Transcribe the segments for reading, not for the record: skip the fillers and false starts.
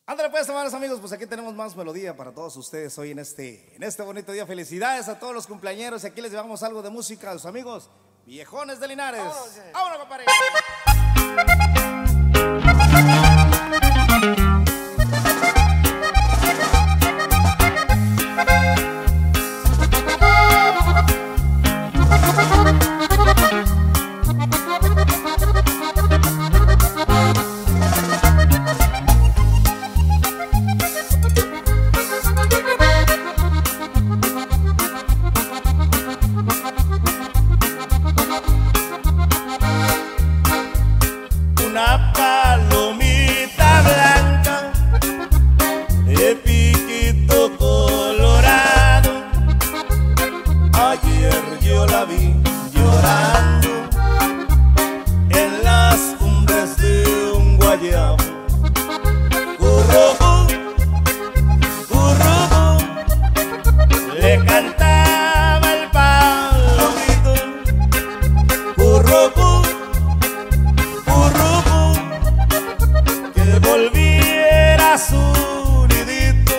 Ándale pues, amables amigos, pues aquí tenemos más melodía para todos ustedes hoy en este bonito día. Felicidades a todos los cumpleañeros y aquí les llevamos algo de música a los amigos viejones de Linares. ¡Vámonos, compadre! Una palomita blanca de piquito colorado, ayer yo la vi llorando en las cumbres de un guayabo. Currubú, currubú, le cantaba el palomito. Currubú, que volviera a su nidito.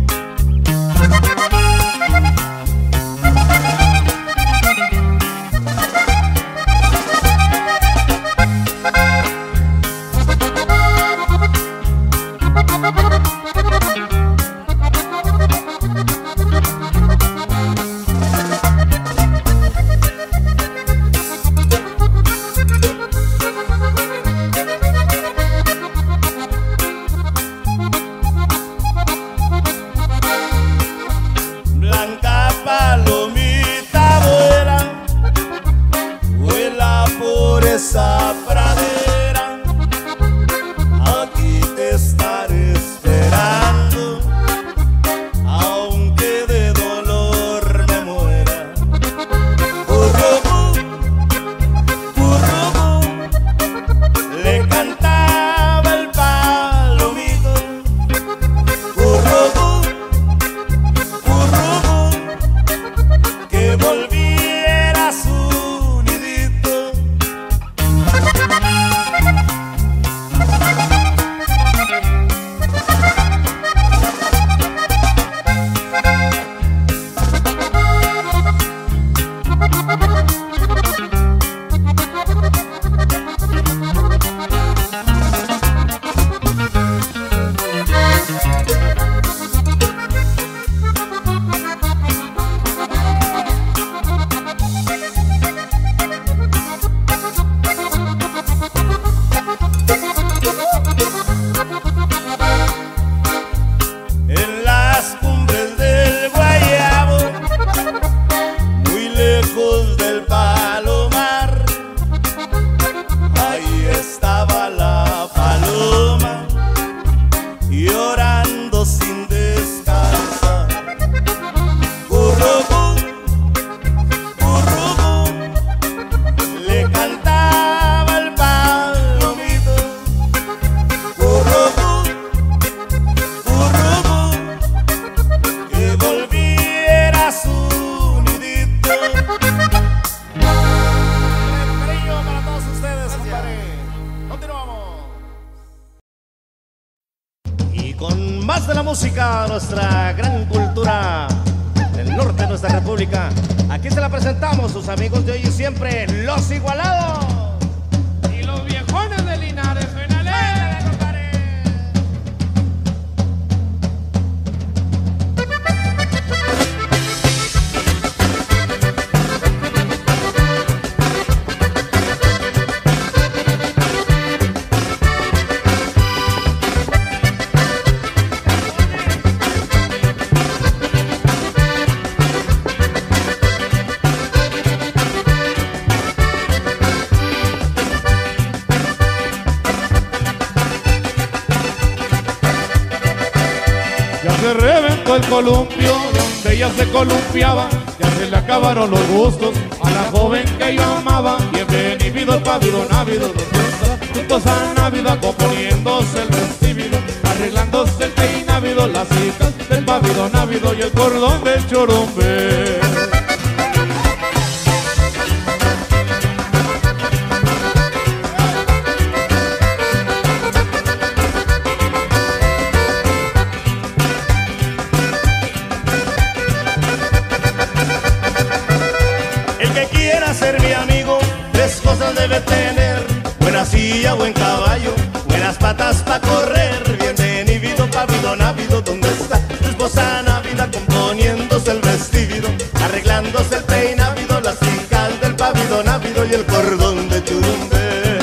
Blanca palomita vuela, vuela por esa pradera. Aquí te estaré esperando, aunque de dolor me muera. Currubú, currubú, le cantaba el palomito. Currubú, que volviera a su nidito. En las cumbres del guayabo, muy lejos del palomar, ahí estaba la paloma llorando sin descansar. Currubú, currubú, le cantaba el palomito. Currubú, que volviera a su nidito. Cariño para todos ustedes, compadre. Continuamos. Y con más de la música, nuestra gran cultura del norte de nuestra república, aquí se la presentamos, sus amigos de hoy y siempre, Los Igualados. Y los viejones de Linares, suénale. Ya se reventó el columpio donde ella se columpiaba, ya se le acabaron los gustos a la joven que yo amaba. Bienvenido el pavido návido, juntos a Navidad componiéndose el vestido, arreglándose el peinávido, las hijas del pavido návido y el cordón del chorombe. silla, buen caballo, buenas patas pa' correr. Bienvenido, pavido, návido, ¿dónde está tu esposa návida? Componiéndose el vestido, arreglándose el peinávido, las hijas del pavido návido y el cordón de churumbe.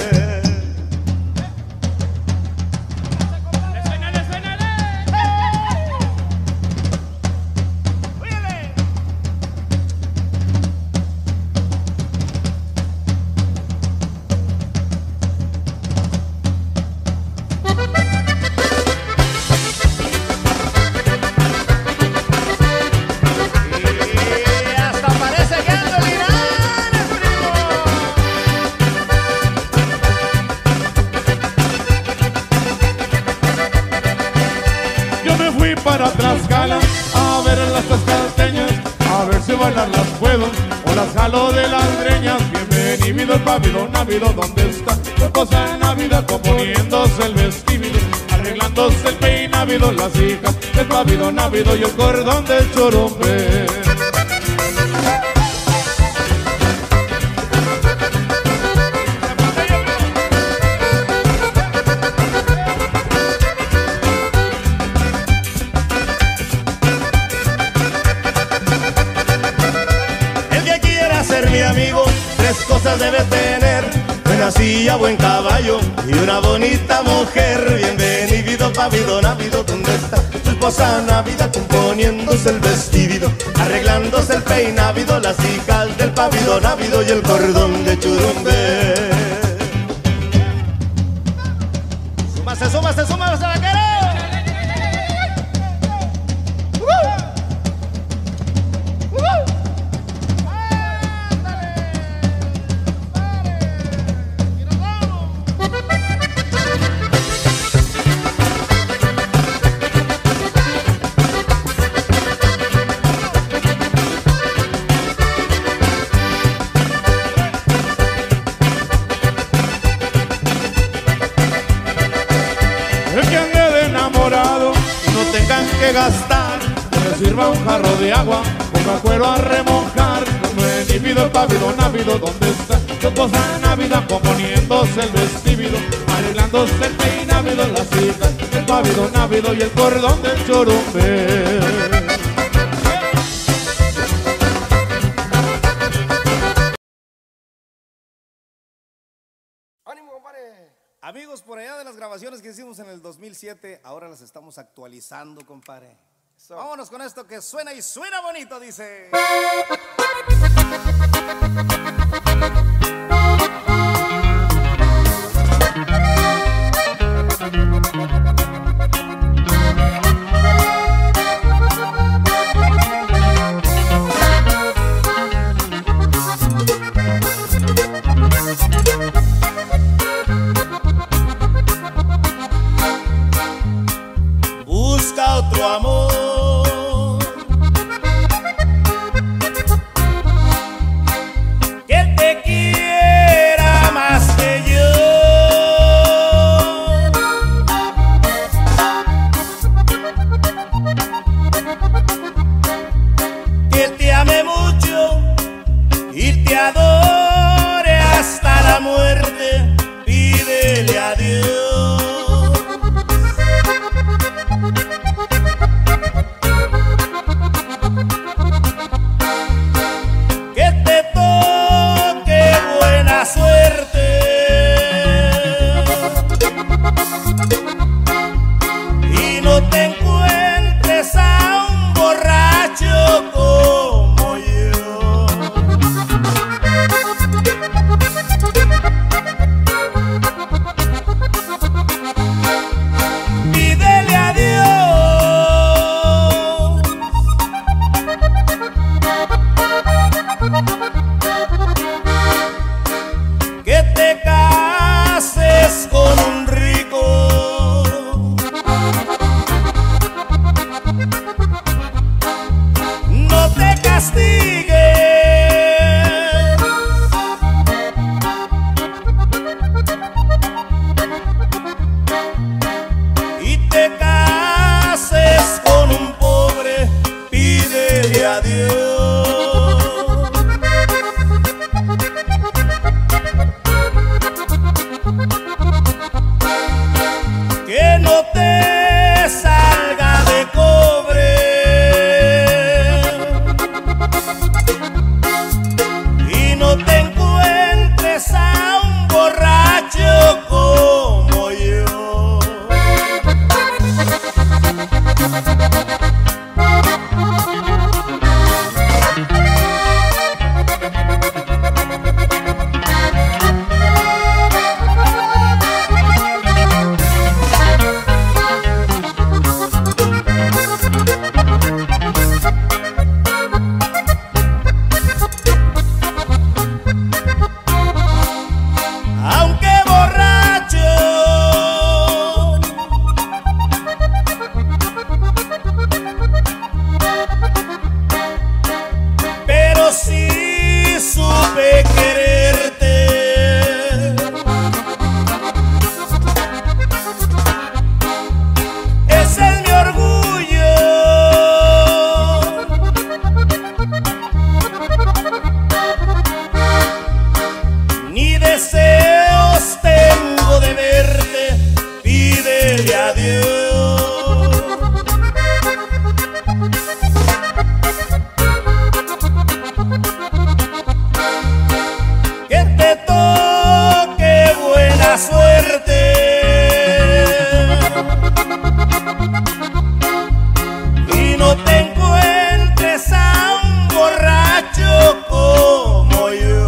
Para Tlaxcala, a ver las tlaxcalteñas, a ver si bailar las puedo o las jalo de las greñas. Bienvenido el pavido návido, ¿dónde está tu esposa návida? Componiéndose el vestido, arreglándose el peinávido, las hijas del pavido návido y el cordón del chorombe. Mi amigo, tres cosas debe tener: buena silla, buen caballo y una bonita mujer. Bienvenido, pavido návido, ¿dónde está tu esposa návida? Componiéndose el vestido, arreglándose el peinávido, las hijas del pavido návido y el cordón de churumbe. Súmase, súmase, súmase, vaquero. El que ande de enamorado y no tengan que gastar, que sirva un jarro de agua, ponga cuero a remojar. Bienvenido el pavido návido, ¿dónde está tu esposa návida? Componiéndose el vestido, arreglándose el peinávido, las hijas del pavido návido y el cordón del chorumbe. Amigos, por allá de las grabaciones que hicimos en el 2007, ahora las estamos actualizando, compadre. Vámonos con esto que suena y suena bonito, dice. Busca otro amor que te quiera. dile adiós. Que te toque buena suerte y no te encuentres a un borracho como yo.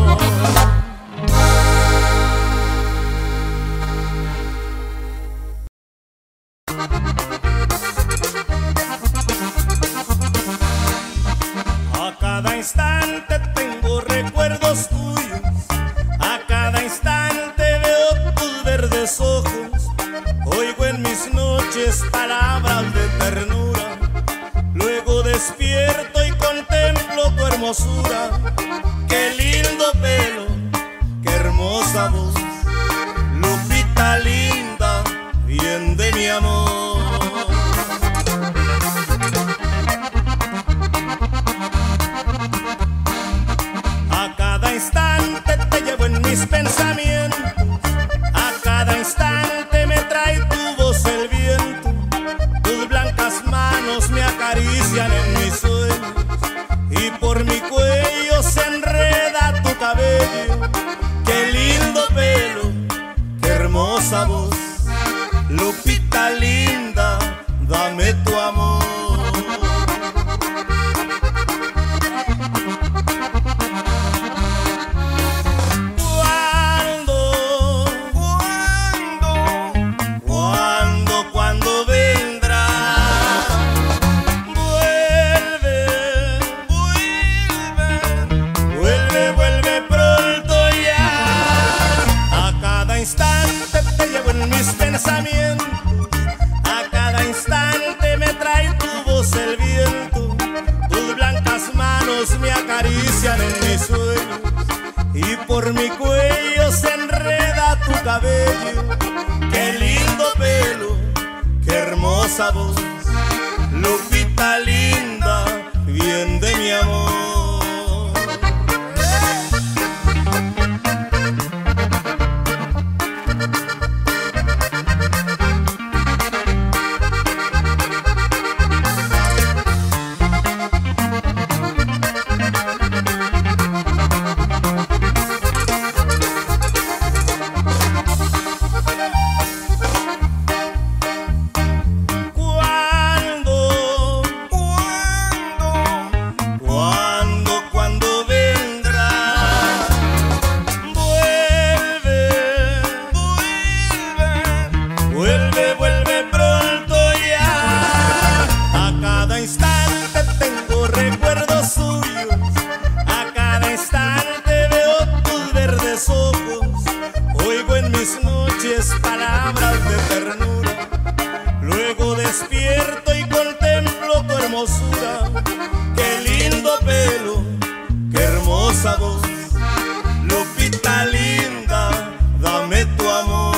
A cada instante tengo recuerdos tuyos, a cada instante veo tus verdes ojos, oigo en mis noches palabras de ternura, luego despierto y contemplo tu hermosura. Qué lindo pelo, qué hermosa voz, Lupita linda, bien de mi amor. A cada instante te llevo en mis pensamientos, a cada instante me trae tu voz el viento, tus blancas manos me acarician en mis sueños y por mi cuello se enreda tu cabello. Qué lindo pelo, qué hermosa voz, Lupita linda, dame tu amor. ¿Cuándo vendrás? Vuelve pronto ya. A cada instante te llevo en mis pensamientos, a cada instante me trae tu voz el viento, tus blancas manos me acarician en mis sueños y por mi cuello se enreda tu cabello. Qué lindo pelo, qué hermosa voz, Lupita linda, bien de mi amor. ¿Cuándo vendrás? Vuelve pronto ya. A cada instante tengo recuerdos suyos, a cada instante veo tus verdes ojos, oigo en mis noches palabras de ternura, luego despierto y contemplo tu hermosura. Qué lindo pelo, qué hermosa voz, Lupita linda, dame tu amor.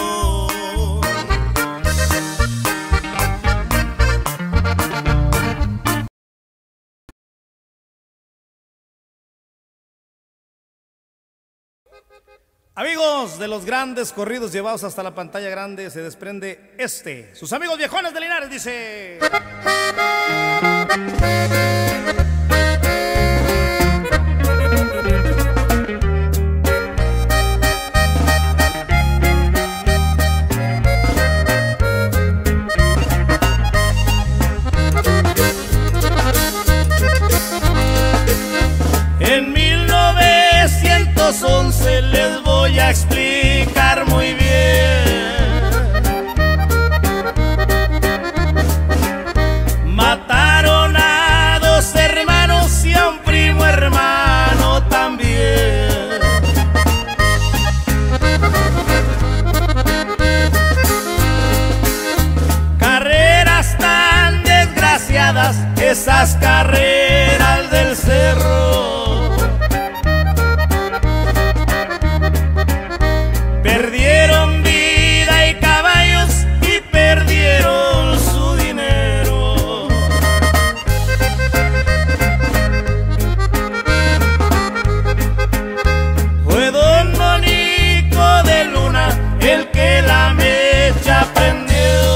Amigos de los grandes corridos llevados hasta la pantalla grande, se desprende sus amigos viejones de Linares, dice. En 1911 les voy a explicar muy bien. Mataron a 2 hermanos y a un primo hermano también. Carreras tan desgraciadas, esas carreras del cerro. Perdieron vida y caballos y perdieron su dinero. Fue don Monico de Luna el que la mecha prendió.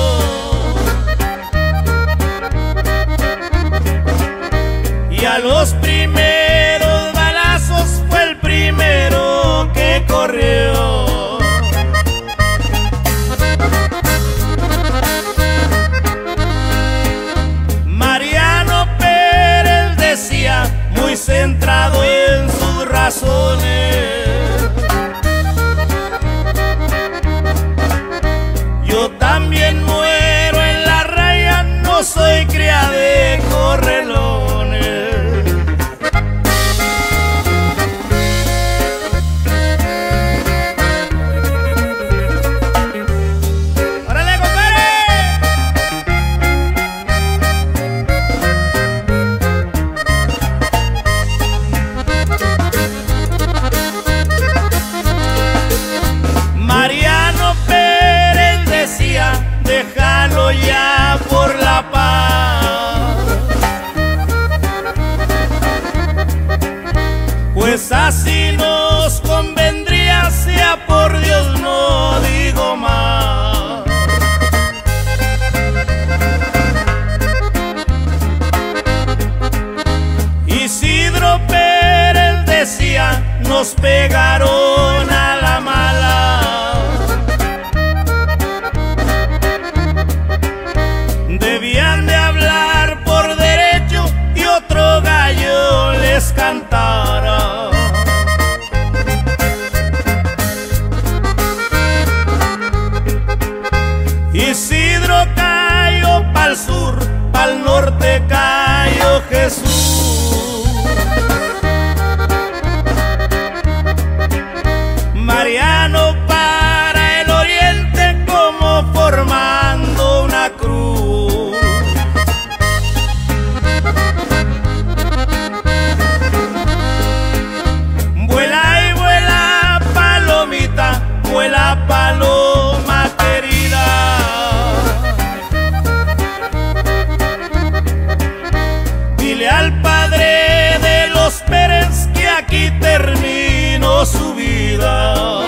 Isidro cayó pa'l sur, pa'l norte cayó Jesús. Mariano para el oriente como formando una cruz. Vuela y vuela palomita, vuela paloma querida. Dile al padre de los Pérez que aquí terminó su vida.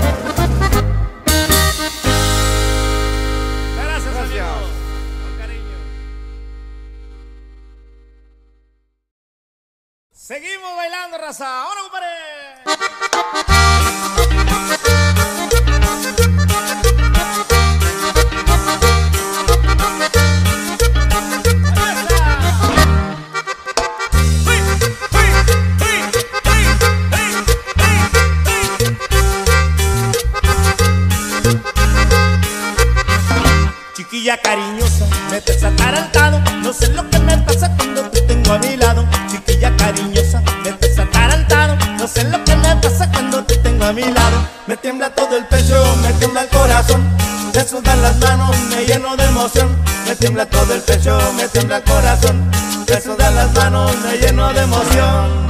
Gracias, amigos. Con cariño. Seguimos bailando, raza. ¡Ahora, compadre! Chiquilla cariñosa, me estás atarantado. No sé lo que me pasa cuando te tengo a mi lado. Chiquilla cariñosa, me estás atarantado. No sé lo que me pasa cuando te tengo a mi lado. Me tiembla todo el pecho, me tiembla el corazón. Me sudan las manos, me lleno de emoción. Me tiembla todo el pecho, me tiembla el corazón. Me sudan las manos, me lleno de emoción.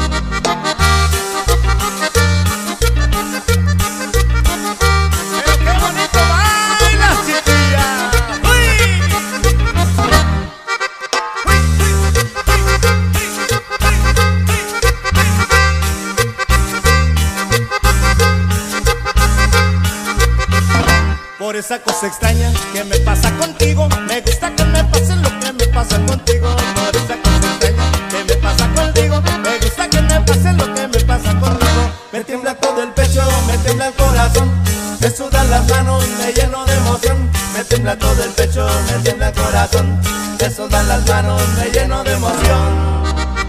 Por esa cosa extraña que me pasa contigo, me gusta que me pase lo que me pasa contigo. Por esa cosa extraña que me pasa contigo, me gusta que me pase lo que me pasa contigo. Me tiembla todo el pecho, me tiembla el corazón. Me sudan las manos, me lleno de emoción. Me tiembla todo el pecho, me tiembla el corazón. Me sudan las manos, me lleno de emoción.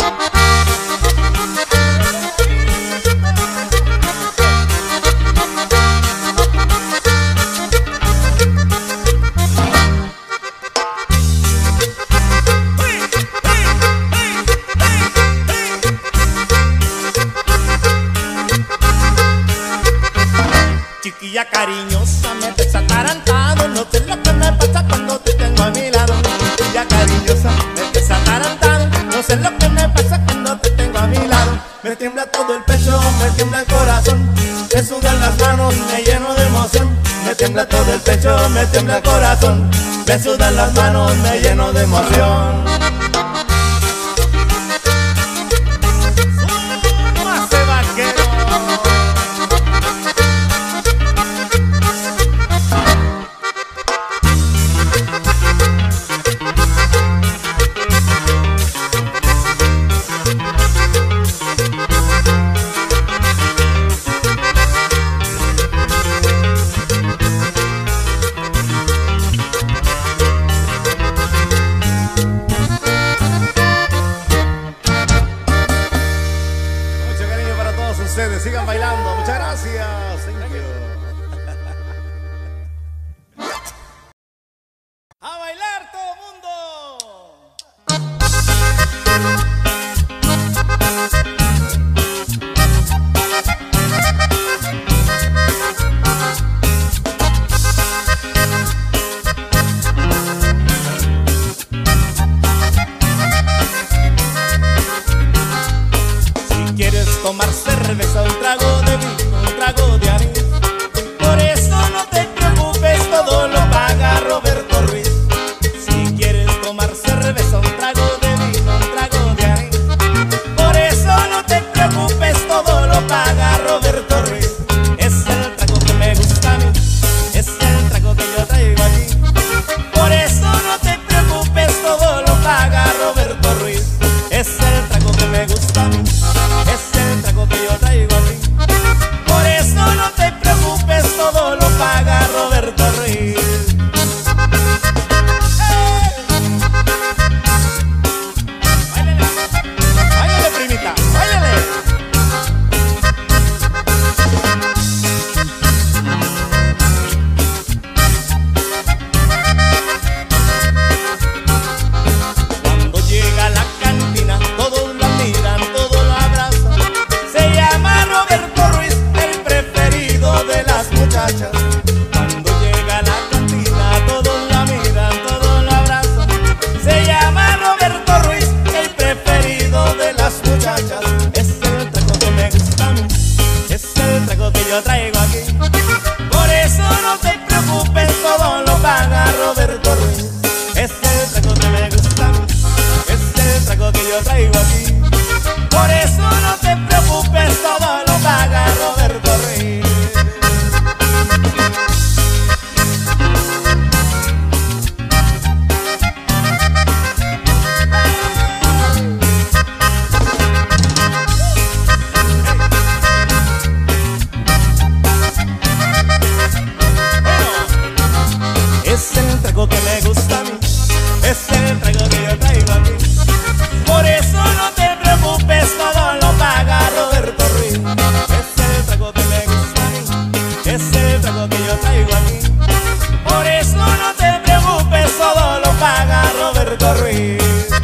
Chiquilla cariñosa, me estás atarantado. No sé lo que me pasa cuando te tengo a mi lado. Chiquilla cariñosa, me estás atarantado. No sé lo que me pasa cuando te tengo a mi lado. Me tiembla todo el pecho, me tiembla el corazón. Me sudan las manos, me lleno de emoción. Me tiembla todo el pecho, me tiembla el corazón. Me sudan las manos, me lleno de emoción. ¡Súmase, vaquero! Sigan bailando, muchas gracias. Thank you. A bailar todo mundo. Si quieres tomar cerveza, un trago de vino, un trago de el trago que me gusta a mí, es el trago que yo traigo aquí. Por eso no te preocupes, todo lo paga Roberto Ruiz. Es el trago que me gusta a mí, es el trago que yo traigo aquí. Por eso no te preocupes, todo lo paga Roberto Ruiz.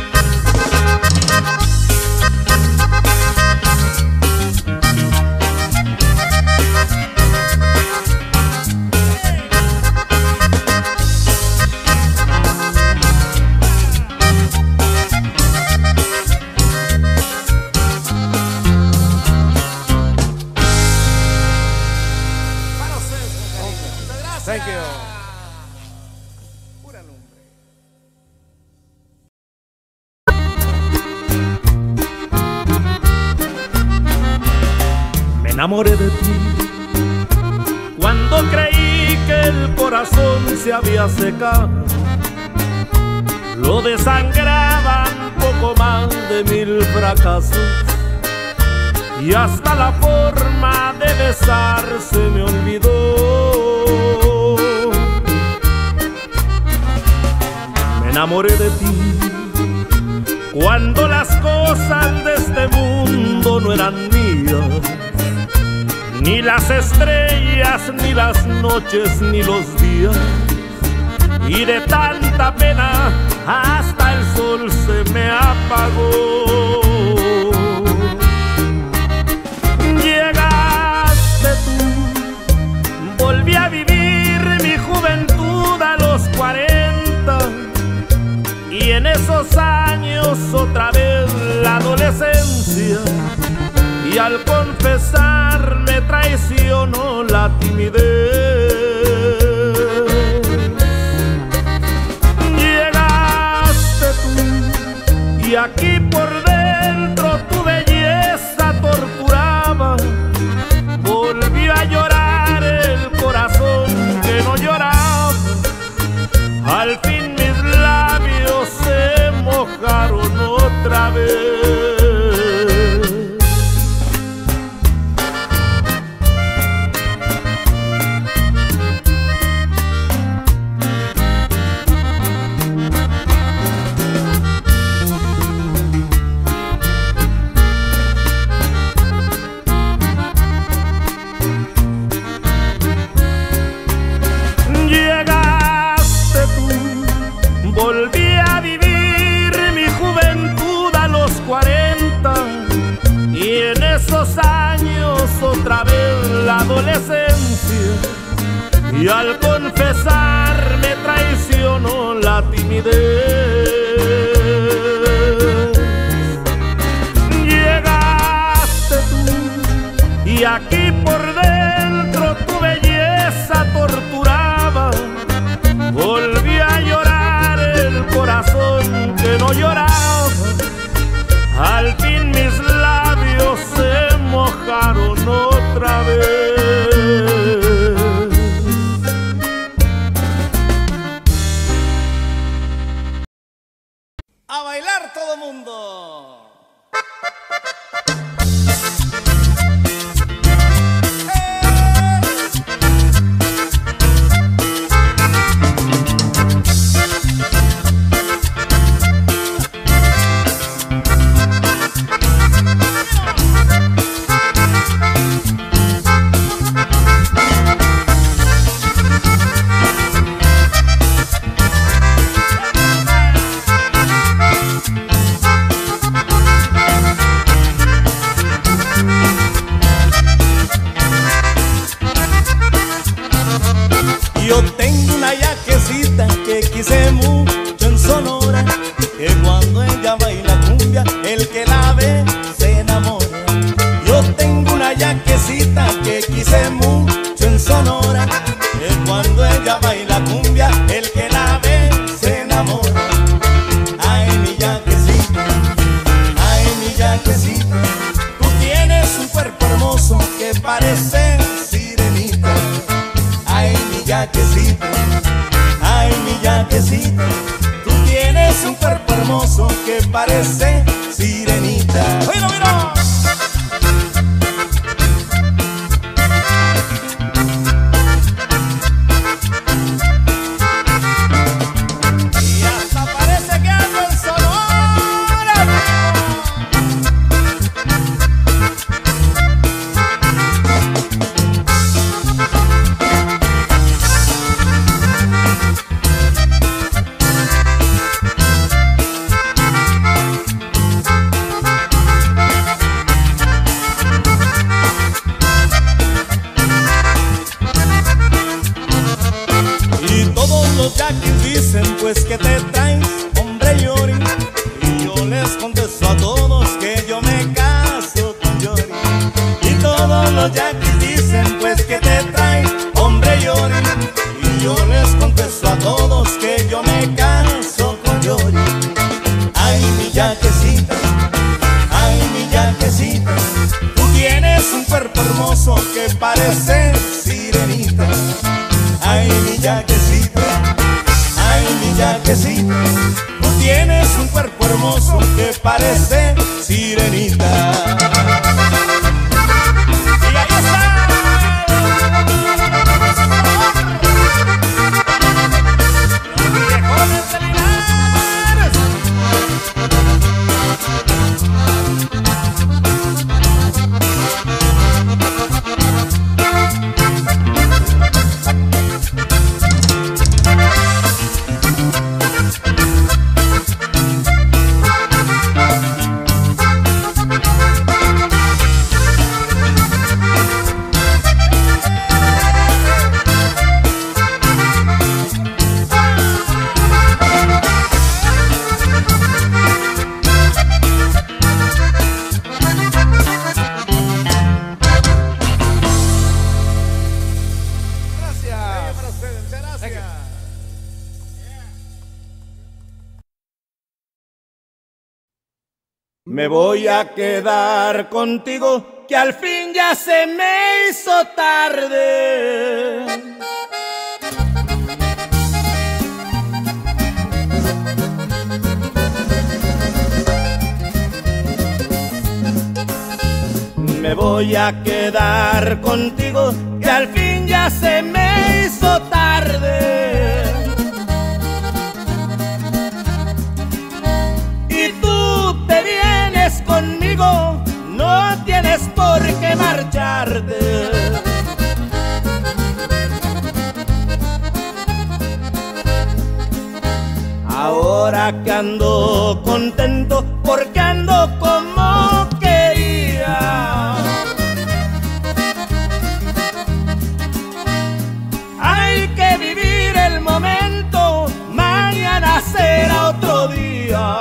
Thank you. Pura lumbre. Me enamoré de ti cuando creí que el corazón se había secado. Lo desangraban poco más de 1000 fracasos y hasta la forma de besarse me olvidó. Me enamoré de ti cuando las cosas de este mundo no eran mías, ni las estrellas, ni las noches, ni los días, y de tanta pena hasta el sol se me apagó. Llegaste tú, volví a vivir mi juventud a los 40, y en esos años otra vez la adolescencia, y al confesar me traicionó la timidez. Llegaste tú y aquí por dentro tu belleza torturaba. Volvió a llorar el corazón que no lloraba. Al fin mis labios se mojaron otra vez. Volví a vivir mi juventud a los 40, y en esos años otra vez la adolescencia, y al confesar me traicionó la timidez. Llegaste tú y aquí por dentro tu belleza torturaba. Volví a llorar el corazón que no lloraba. Al fin mis labios se mojaron otra vez. A bailar todo mundo. Yo tengo una yaquecita que quise mucho en Sonora, que cuando ella baila cumbia, el que la ve se enamora. Yo tengo una yaquecita que quise mucho en Sonora, que cuando ella baila cumbia, el que la ve se enamora. Ay, mi yaquecita, ay, mi yaquecita, tú tienes un cuerpo hermoso que parece sirenita. Ay, mi yaquecita, ay, mi yaquecita, tú tienes un cuerpo hermoso que parece sirenita. ¡Oílo, oílo! pues que te traes, hombre Yori. Y yo les contesto a todos que yo me caso con Yori. Y todos los yaquis dicen pues que te traes, hombre Yori. Y yo les contesto a todos que yo me caso con Yori. Ay, mi yaquecita, ay, mi yaquecita, tú tienes un cuerpo hermoso que parece sirenita. Ay, mi yaquecita, ay, mi yaquecita, tú tienes un cuerpo hermoso que parece sirenita. Y ahí está. Los viejones de Linares. Me voy a quedar contigo, que al fin ya se me hizo tarde. Me voy a quedar contigo, que al fin ya se me hizo tarde. Y tú te vienes conmigo, no tienes por qué marcharte. Ahora que ando contento, porque ando como quería. Hay que vivir el momento, mañana será otro día.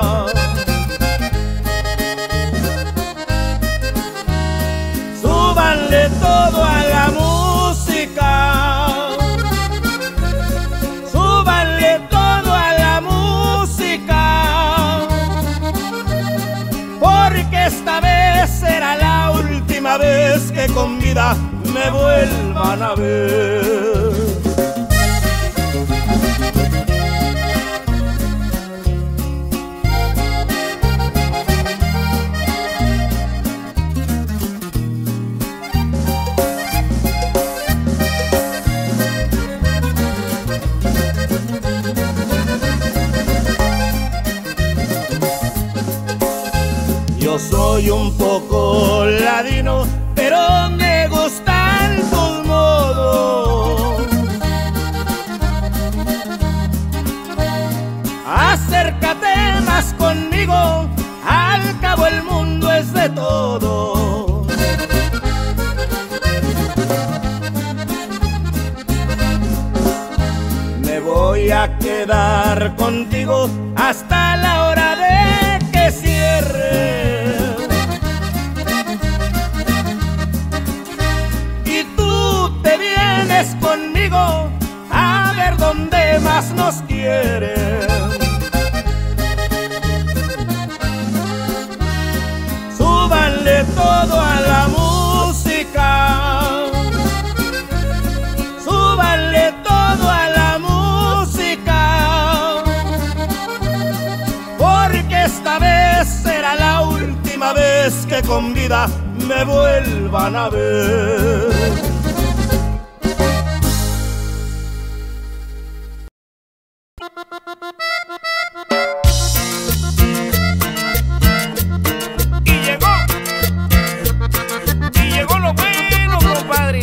Súbanle todo a la música, súbanle todo a la música, porque esta vez será la última vez que con vida me vuelvan a ver. Yo soy un poco ladino, pero me gustan tus modos. Acércate más conmigo, al cabo el mundo es de todos. Me voy a quedar contigo hasta la hora de que cierre. Y tú te vienes conmigo a ver dónde más nos quieren. Súbanle todo a la música, súbanle todo a la música, porque esta vez será la última vez que con vida me vuelvan a ver. Y llegó lo bueno, compadre.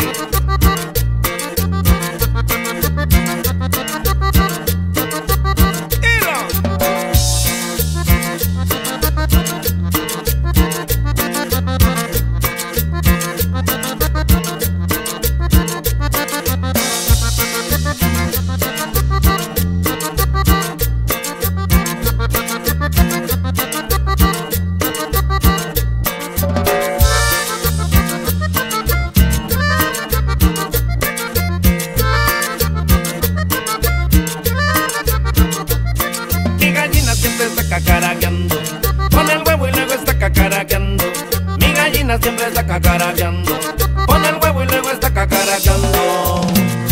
cacaraqueando. Pone el huevo y luego está cacaraqueando. Mi gallina siempre está cacaraqueando. Pone el huevo y luego está cacaraqueando.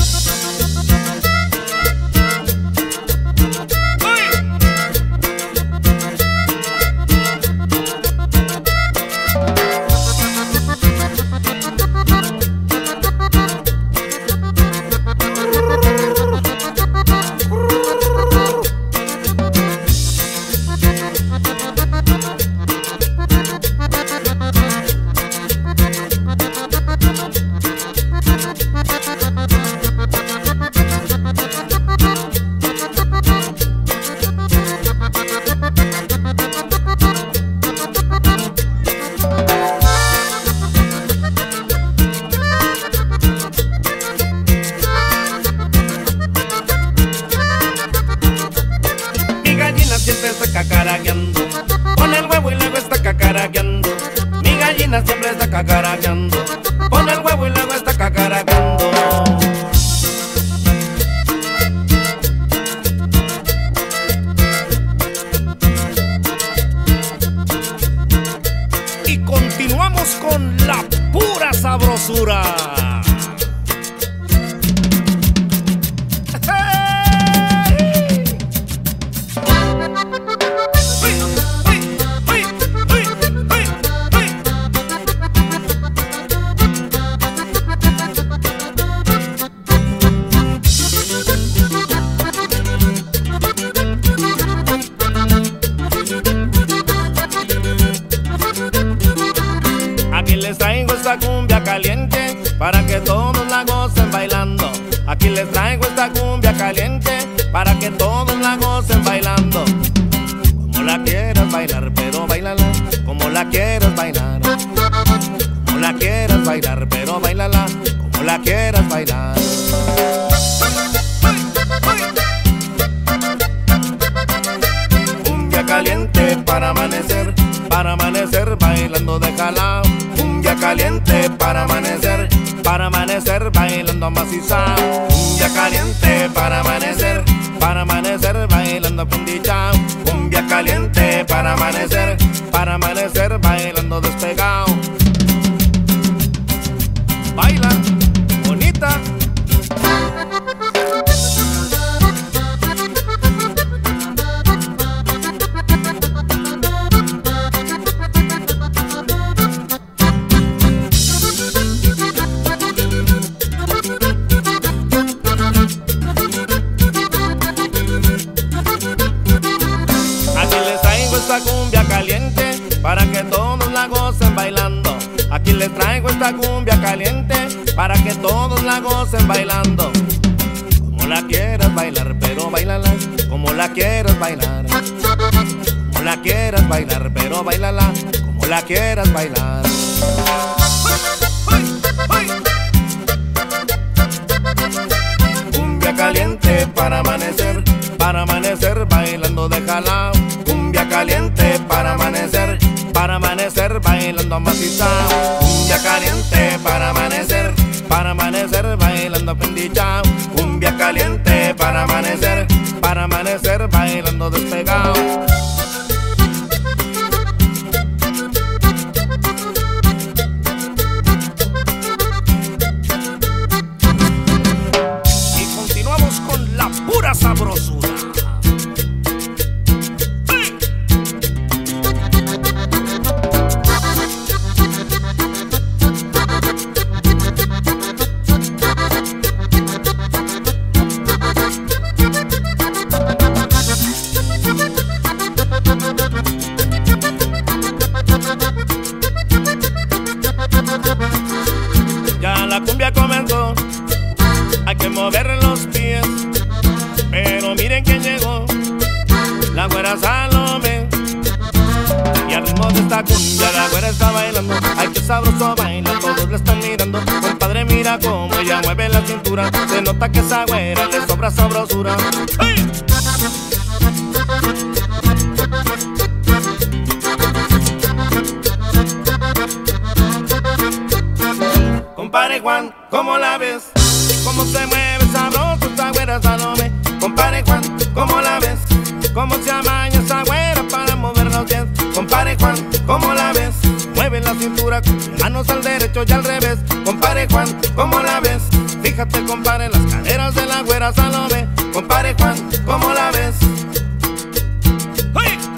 Siempre está cacaraqueando. Pone el huevo y luego está cacaraqueando. Mi gallina siempre está cacaraqueando. Pone el huevo y luego está cacaraqueando. Y continuamos con la pura sabrosura. Aquí les traigo esta cumbia caliente para que todos la gocen bailando. Aquí les traigo esta cumbia caliente para que todos la gocen bailando. Como la quieras bailar, pero bailala. Como la quieras bailar. Como la quieras bailar, pero bailala. Como la quieras bailar. Cumbia caliente para amanecer bailando de jalao. Cumbia caliente para amanecer bailando maciza. Cumbia caliente para amanecer bailando pundichao. Cumbia caliente para amanecer bailando despegado. Baila, bonita. Esta cumbia caliente para que todos la gocen bailando. Aquí les traigo esta cumbia caliente para que todos la gocen bailando. Como la quieras bailar, pero bailala. Como la quieras bailar. Como la quieras bailar, pero bailala. Como la quieras bailar. Cumbia caliente para amanecer bailando de jalao. Cumbia caliente para amanecer bailando maciza. Cumbia caliente para amanecer bailando pendichao. Cumbia caliente para amanecer bailando despegado. Y continuamos con la pura sabrosura. Ya la cumbia comenzó, hay que mover los pies. Pero miren quién llegó, la güera Salomé. Y al ritmo de esta cumbia la güera está bailando. Ay, qué sabroso baila, todos la están mirando. Compadre, mira cómo ella mueve la cintura. Se nota que esa güera le sobra sabrosura. ¡Hey! Compadre Juan, ¿cómo la ves? ¿Cómo se mueve sabroso esa güera Salomé? Compadre Juan, ¿cómo la ves? ¿Cómo se amaña esa güera para cintura, manos al derecho y al revés. Compadre Juan, ¿cómo la ves? Fíjate, compadre, las caderas de la güera Salomé. Compadre Juan, ¿cómo la ves? ¡Hey!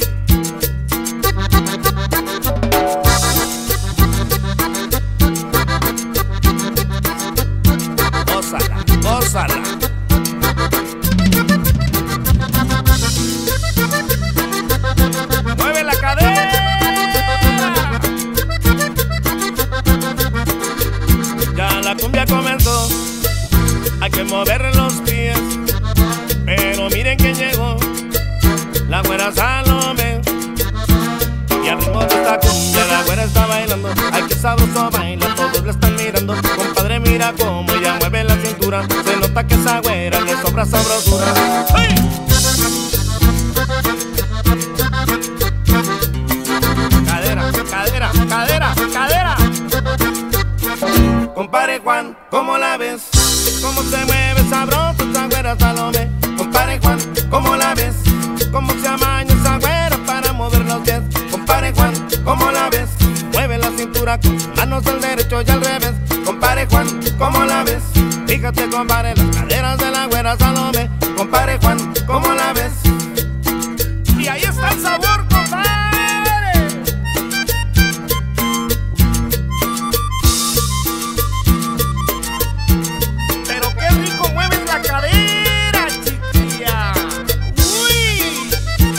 Gózala, gózala. Mueve la cadera. Ya la cumbia comenzó, hay que mover los pies. Pero miren quién llegó, la güera Salomé. Y al ritmo de esta cumbia la güera está bailando. Ay, qué sabroso baila, todos la están mirando. Compadre, mira cómo ella mueve la cintura. Se nota que esa güera le sobra sabrosura. ¡Hey! Cadera, cadera, cadera, cadera. Compadre Juan, ¿cómo la ves? ¿Cómo se mueve sabroso esa güera Salomé? Compadre Juan, ¿cómo la ves? ¿Cómo se amaña esa güera para mover los pies? Compadre Juan, ¿cómo la ves? Mueve la cintura con manos al derecho y al revés. Compadre Juan, ¿cómo la ves? Fíjate, compadre, las caderas de la güera Salomé. Compadre Juan, ¿cómo la ves? Y ahí está el sabor, compadre. Pero qué rico mueves la cadera, chiquilla. Uy.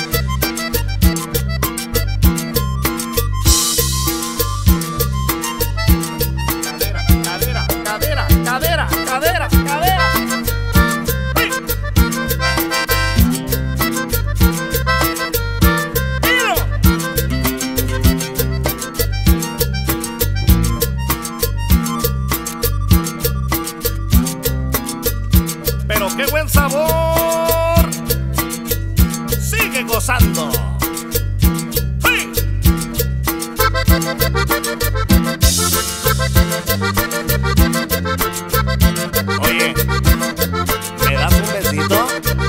Cadera, cadera, cadera, cadera, cadera, cadera. ¡Uy! ¡Miro! Pero qué buen sabor. Sigue gozando. ¡Hey! Oye, ¿me das un besito?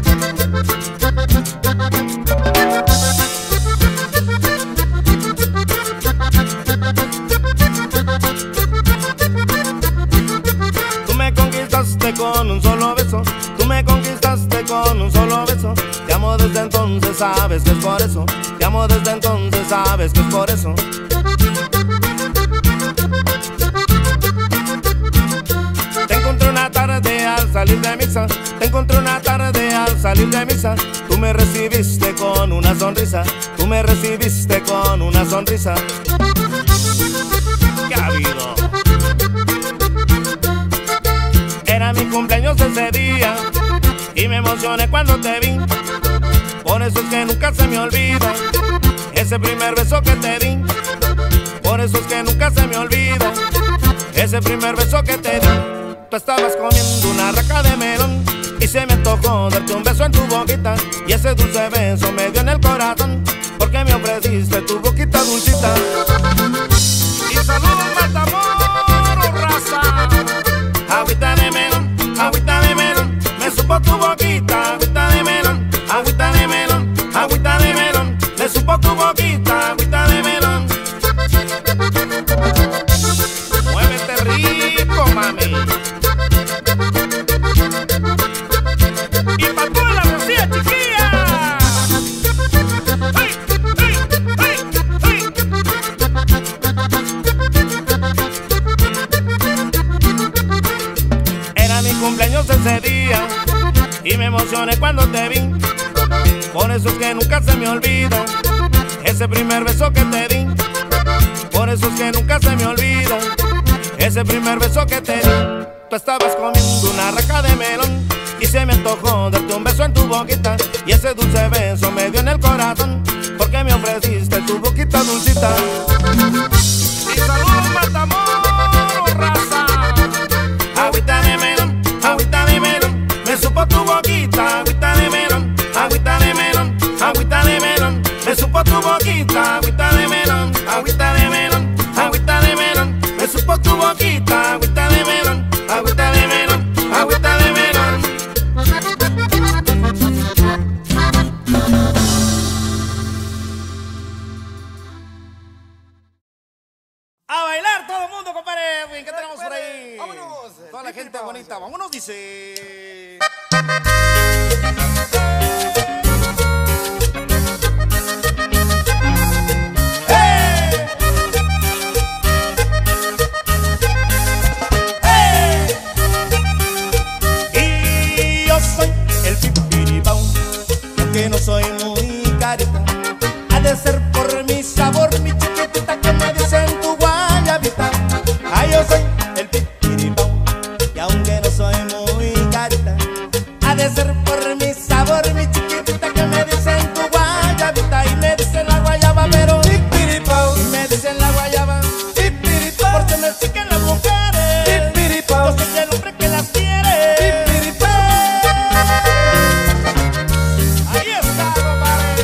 Tú me conquistaste con un solo beso. Tú me conquistaste con un solo beso. Te amo desde entonces, sabes que es por eso. Te amo desde entonces, sabes que es por eso. Te encontré una tarde al salir de misa. Te encontré una tarde al salir de misa. Tú me recibiste con una sonrisa. Tú me recibiste con una sonrisa. ¿Qué ha habido? Era mi cumpleaños ese día y me emocioné cuando te vi. Por eso es que nunca se me olvida ese primer beso que te di. Por eso es que nunca se me olvida ese primer beso que te di. Tú estabas comiendo una raca de melón y se me antojó darte un beso en tu boquita. Y ese dulce beso me dio en el corazón porque me ofreciste tu boquita dulcita. Y saludos Matamoros, raza. Agüita de melón, me supo tu boquita. Agüita de melón, agüita de melón, agüita de melón, me supo tu boquita. Agüita de melón. Muévete rico, mami. Y pa' toda la rocía, chiquilla. ¡Hey, hey, hey, hey! Era mi cumpleaños ese día y me emocioné cuando te vi. Por eso es que nunca se me olvida ese primer beso que te di. Por eso es que nunca se me olvida ese primer beso que te di. Tú estabas comiendo una raca de melón y se me antojó darte un beso en tu boquita. Y ese dulce beso me dio en el corazón porque me ofreciste tu boquita dulcita. Y saludos Matamoros, raza. Agüita de melón, me supo tu boquita. Agüita de melón, agüita de melón, agüita de melón, me supo tu boquita. Agüita de melón, agüita de melón, agüita de melón, me supo tu boquita. Agüita de melón, agüita de melón, agüita de melón. vámonos, dice. Y yo soy el pipiripao, aunque no soy muy carita, ha de ser por mi sabor, mi chiquitita, que me dicen tu guayabita. Ay, yo soy el pipiripao, y aunque no soy muy carita, ha de ser por mi sabor, mi chiquitita, que me dicen tu guayabita. Y me dicen la guayaba, pero pipiripao, y me dicen la guayaba, pipiripao, porque me siguen las mujeres, pipiripao, yo soy el hombre que las quiere, pipiripao. Ahí está, compadre.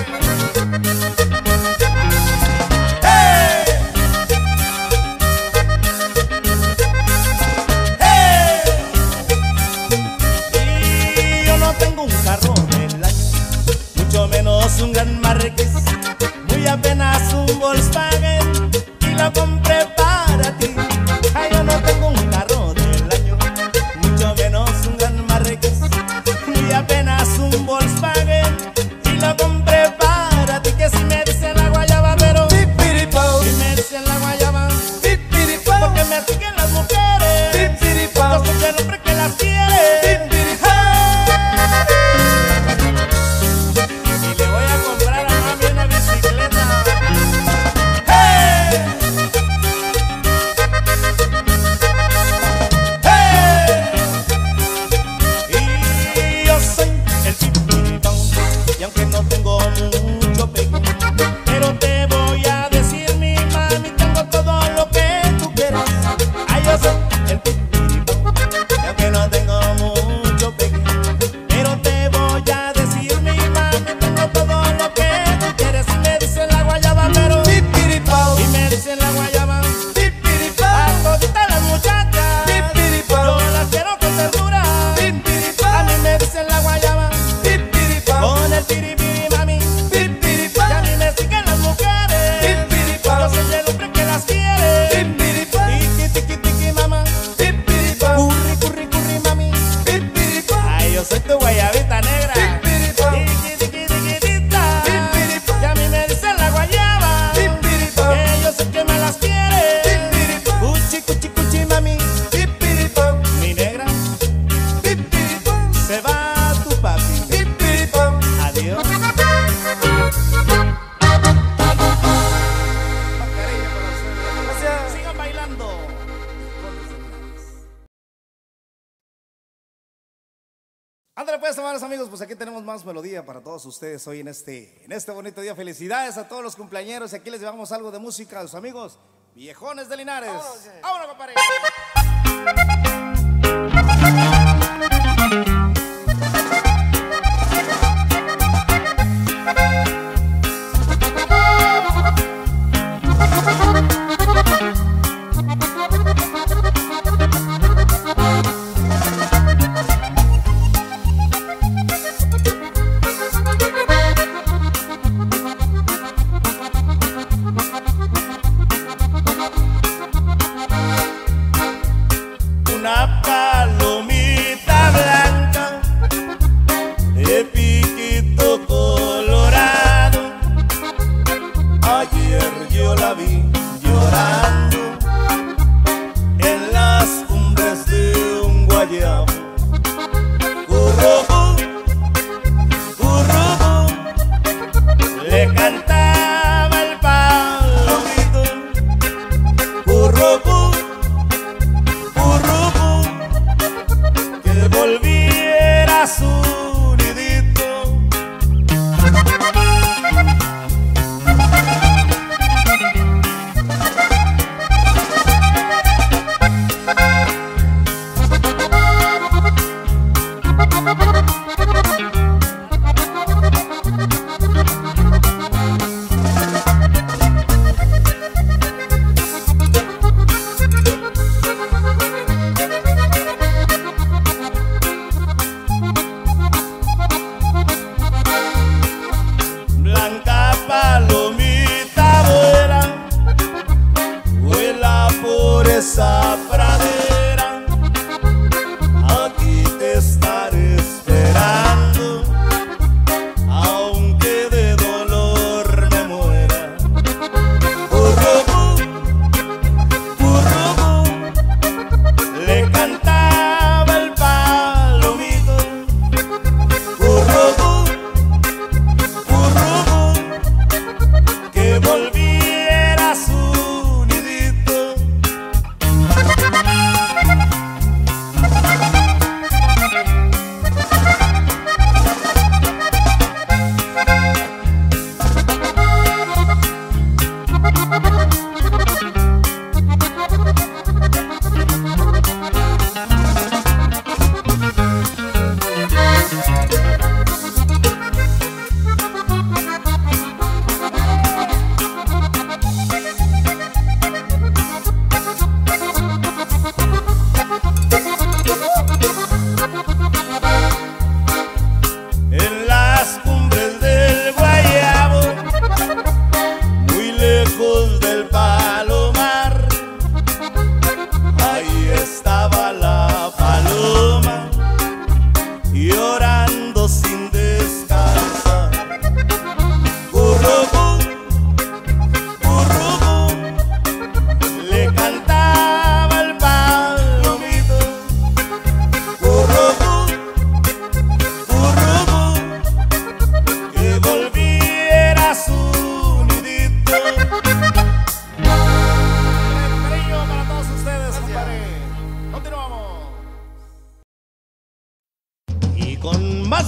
Y yo no tengo un carro del año, mucho menos un gran Marqués, muy apenas un Volkswagen, y lo compré para ti. Ay, yo no tengo un carro del año, mucho menos un gran Marqués, muy apenas un Volkswagen, y lo compré para ti. Que si me dicen la guayaba, pero pipiripao, si me dicen la guayaba, pipiripao, porque me siguen las mujeres, pipiripao, yo soy el hombre que las quiere, pipiripao. Y le voy a comprar a mami una bicicleta. ¡Hey! ¡Hey! Y yo soy el pipiripao, y aunque no tengo mucho pegue, pero te voy a decir, mi mami, tengo todo lo que tú quieras. Ay, yo soy el pipiripao, y aunque no tengo mucho pegue, pero te voy a decir, mi mami, tengo todo lo que tú quieres. Y me dicen la guayaba, pero pipiripao, y me dicen la guayaba, pipiripao, a toditas las muchachas, pipiripao, yo las quiero con ternura, pipiripao. A mí me dicen la guayaba, pipiripao, con el piripiri, mami, pipiripao. Y a mí me siguen las mujeres, pipiripao, yo soy el hombre que las quiere, pipiripao. Tiki, tiki, tiki, mamá, pipiripao. Curri, curri, curri, mami, pipiripao. Ay, yo soy tu guayabita negra, pipiripao. Tiki, tiki, tiquitita, pipiripao. Y a mí me dicen la guayaba, pipiripao, que yo sé que me las quiere, pipiripao. Cuchi, cuchi, cuchi, mami, pipiripao. Mi negra, pipiripao. Se va tu papi, pipiripao. Adiós. Sigan bailando. Ándale pues, amables amigos, pues aquí tenemos más melodía para todos ustedes hoy en este bonito día. Felicidades a todos los cumpleañeros, y aquí les llevamos algo de música a los amigos viejones de Linares. ¡Vámonos, compadre!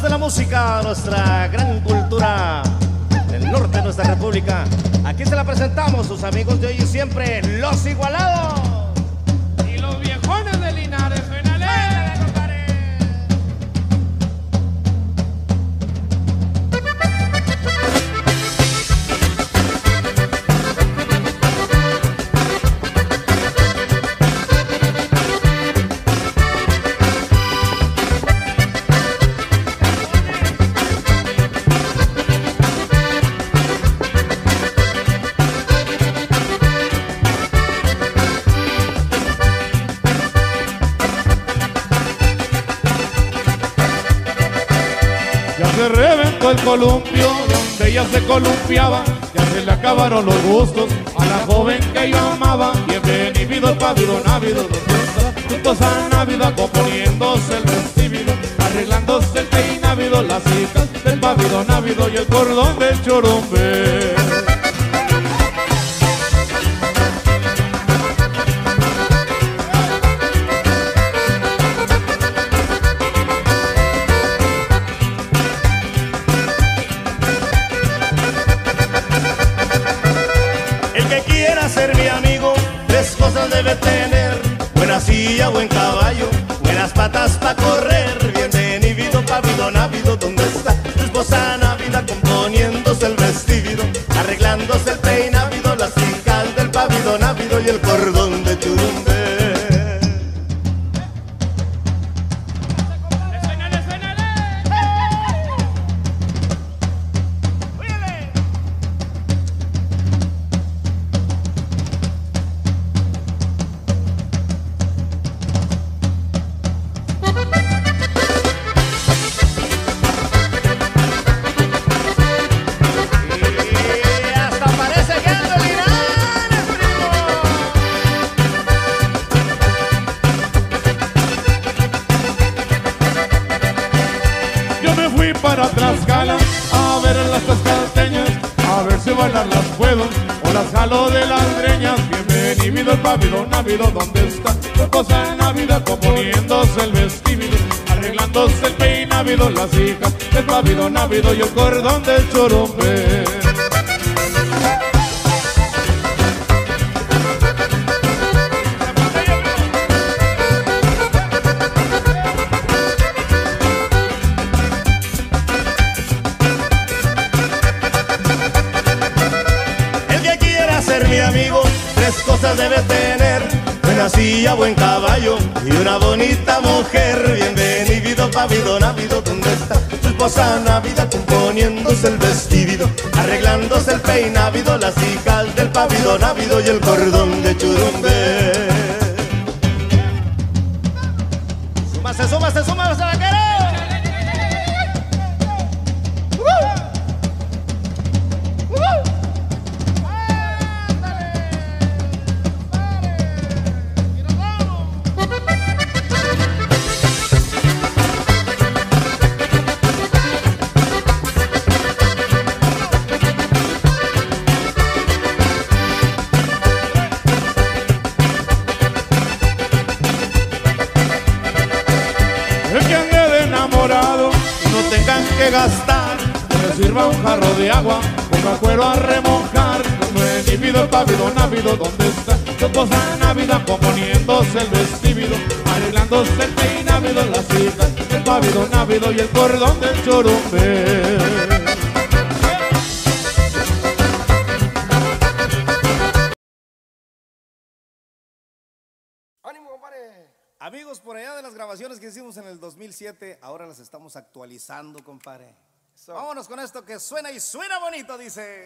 de la música, nuestra gran cultura del norte de nuestra república. Aquí se la presentamos, sus amigos de hoy y siempre, Los Igualados. Y los viejones de Linares, suénale. Se reventó el columpio donde ella se columpiaba, ya se le acabaron los gustos a la joven que yo amaba. Bienvenido el pavido návido, donde está su esposa návida, componiéndose el vestido, arreglándose el peinávido, las hijas del pavido návido y el cordón del chorombe. Ser mi amigo, tres cosas debe tener: buena silla, buen caballo, buenas patas pa' correr. Bienvenido pavido návido, donde está su esposa návida, componiéndose el vestido, arreglándose el peinávido, las hijas del pavido návido y el cordón de churumbe. Para Tlaxcala a ver las tlaxcalteñas, a ver si bailar las puedo o las jalo de las greñas. Bienvenido el pavido návido, donde está su esposa návida, componiéndose el vestido, arreglándose el peinávido, las hijas del pavido návido y el cordón del chorombe. Mi amigo, tres cosas debe tener: buena silla, buen caballo y una bonita mujer. Bienvenido pavido návido, donde está su esposa návida, componiéndose el vestido, arreglándose el peinávido, las hijas del pavido návido y el cordón de churumbe. Súmase, súmase, súmase, vaquero. El que ande de enamorado y no tengan que gastar, que sirva un jarro de agua, ponga cuero a remojar. Bienvenido el pavido návido, donde está su esposa návida, componiéndose el vestido, arreglándose el peinávido, las hijas del pavido návido y el cordón del chorombe. Amigos, por allá de las grabaciones que hicimos en el 2007, ahora las estamos actualizando, compadre. Vámonos con esto que suena y suena bonito, dice.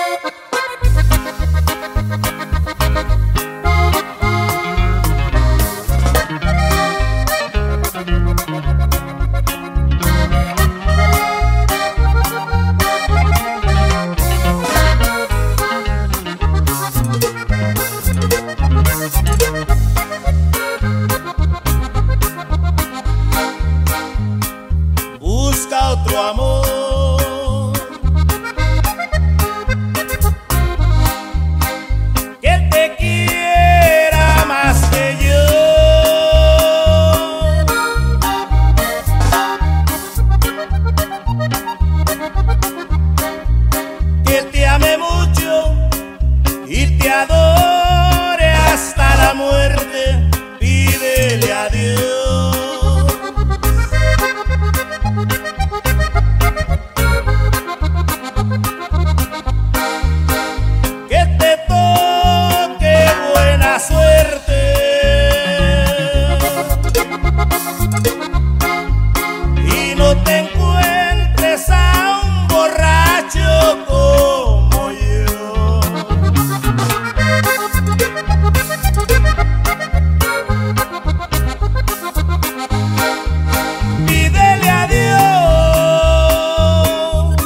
Busca otro amor que adore hasta la muerte, pídele a Dios que te toque buena suerte y no te encuentres a un borracho como yo. Pídele a Dios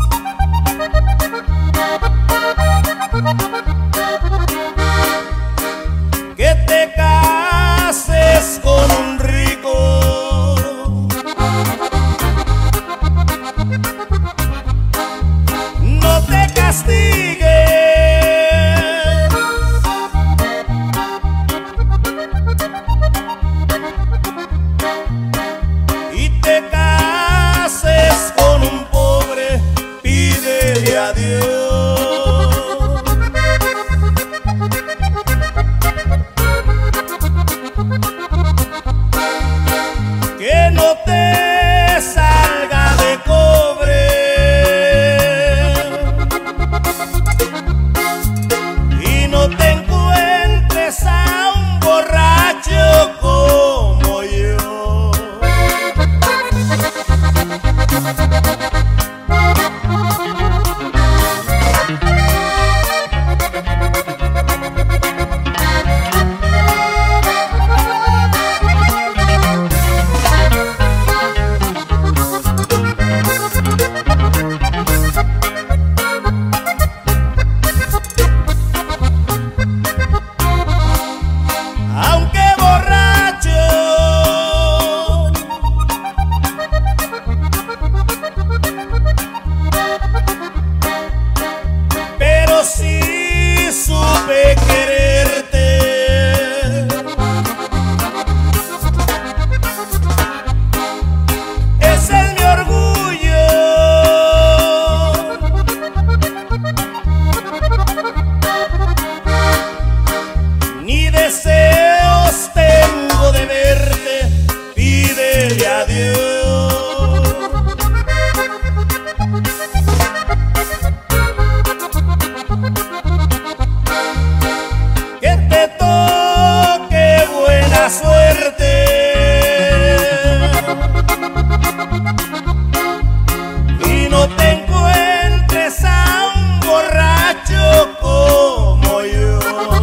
que te cases con un rico, no te castigues y te cases con un pobre, pídele a Dios que no te salga de cobre y no te encuentres a un borracho como yo. Aunque borracho, pero sí supe quererte. Ese es mi orgullo, ni deseos tengo de verte, pídele a Dios que te toque buena suerte y no te encuentres a un borracho como yo.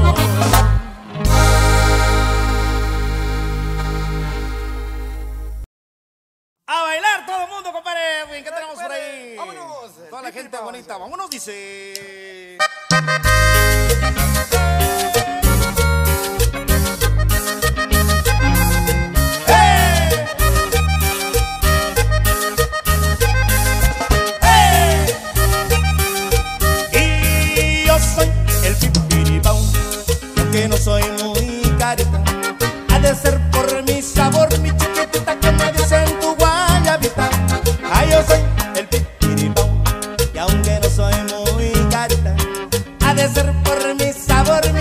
A bailar todo el mundo, compadre. ¿Qué tenemos por ahí? Vámonos. Toda la gente bonita. Vámonos, dice. ¡Eh! ¡Eh! Y yo soy el pipiripao, aunque no soy muy carita. Ha de ser por mi sabor, mi chiquitita, que me dicen tu guayabita. Ay, yo soy el pipiripao, y aunque no soy muy carita, ha de ser por mi sabor, mi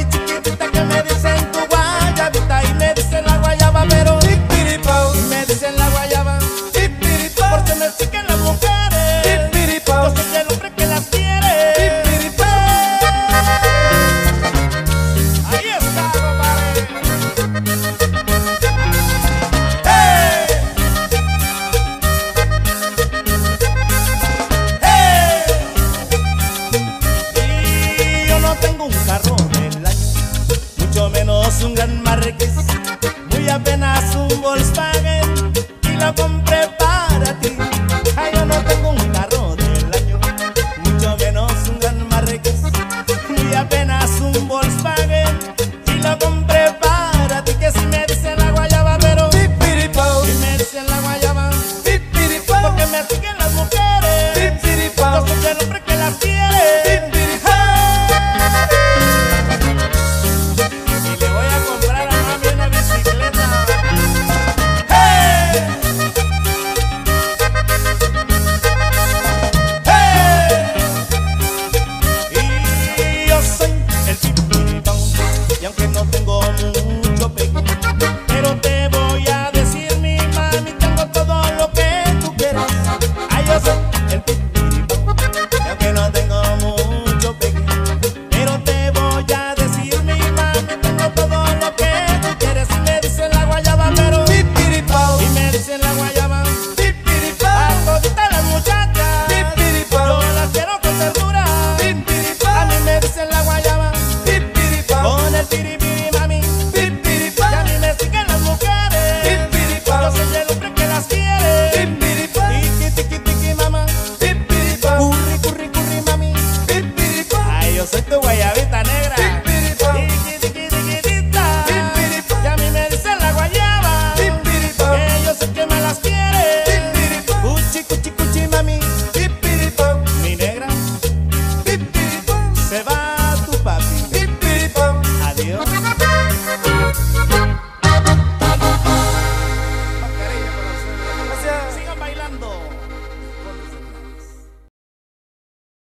soy tu